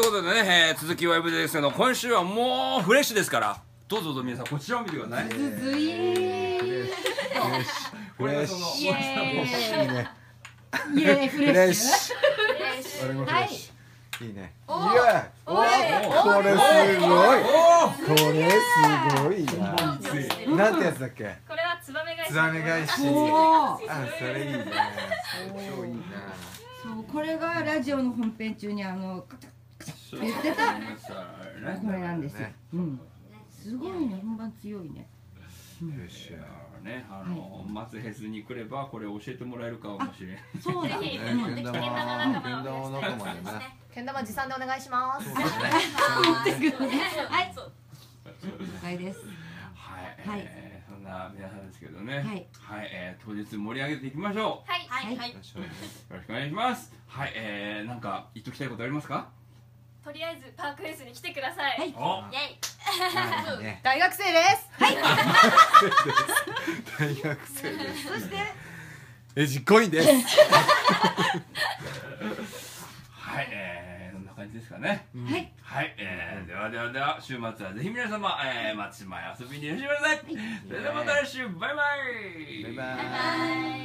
ことでね、続きはウェブですけど、今週はもうフレッシュですから、どうぞどうぞ皆さんこちらを見てください。 ずずいーこれがそのイエーイいいね。 イエーイフレッシュ俺もフレッシュ。いいね。いおや、 おいこれすごい。これすごいな。なんてやつだっけ？ これはツバメ返し。 ツバメ返し。 おーあ、それいいね。超いいな。 そうこれがラジオの本編中に言ってたこれなんですよ。うん。すごいね、本番強いね。 フレッシュ。 ね、松ヘスに来ればこれ教えてもらえるかもしれない。 そうだ。 ぜひね、けん持ってきて玉けん玉仲間けん玉仲間でね。 けん玉持参でお願いします。 はい。了解です。 はい、 はいそんな皆さんですけどね。 はいはい、当日盛り上げていきましょはいはいはい。 う。よろしくお願いします。はい、なんか言っときたいことありますか？ とりあえずパークフェスに来てください。 はいイお、 ェイ。 ね。 大学生です。 大学生です。 そして実行委員です。 はい、そんな感じですかね。 はい。 はい、では週末はぜひ皆様、松島へ遊びにいらっしゃいませ。それではまた来週、バイバイ。 バイバイ。 バイバイ。